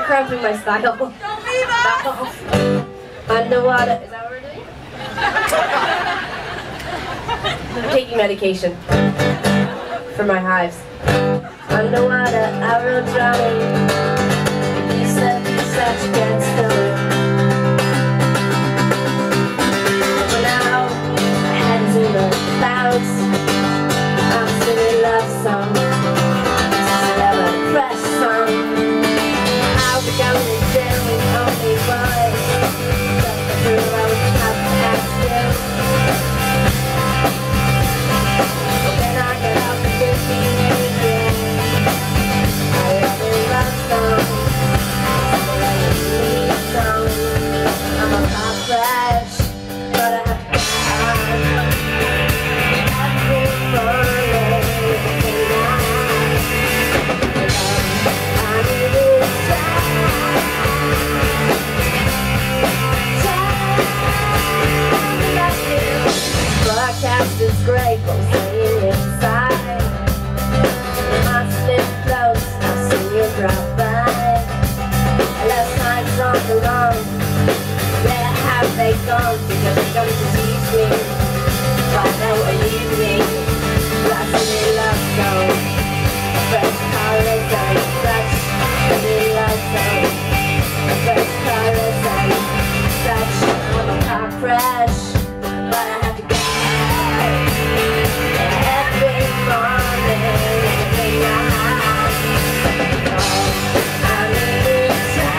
cramping my style. Don't leave us! No. Underwater. Is that what we're doing? I'm taking medication for my hives. Underwater, I wrote drowning. You said you can't still it. But now, my head's in the clouds. I'm singing love song. This is another fresh song. I'll be going to jail with only boys. Just to prove I was not an accident. But then I get out to 15 again. I love a love song. I'm a pop fresh, but I have to broadcast is great, but staying inside. My slip close, I've seen you drop by. Last night's on the run. Where have they gone? Because they're going to teach me. Why don't they leave me? Lost in love song. Fresh colors and such. In love song. Fresh colors and such. I'm a car crash, but I have to go. Every morning, every night. I need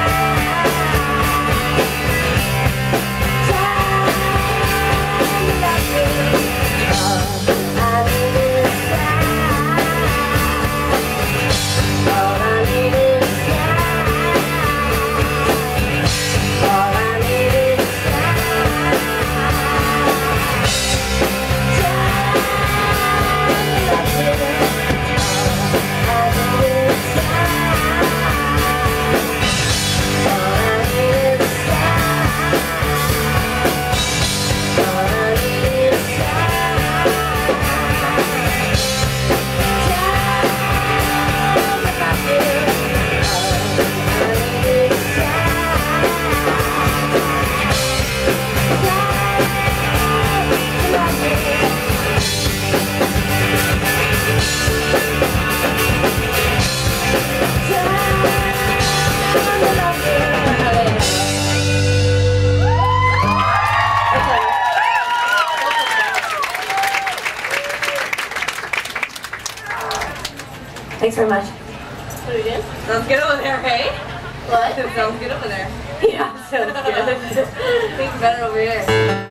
Thanks very much. What are we doing? Sounds good over there, hey? What? Sounds good over there. Yeah, sounds good. I think better over here.